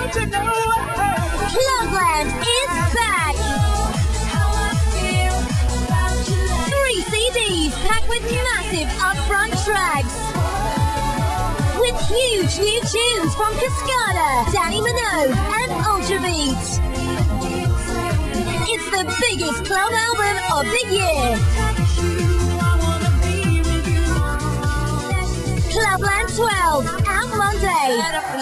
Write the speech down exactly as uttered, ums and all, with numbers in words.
Clubland is back! Three C Ds packed with massive upfront tracks. With huge new tunes from Cascada, Danny Minogue and Ultrabeat. It's the biggest club album of the year. Clubland twelve, out Monday.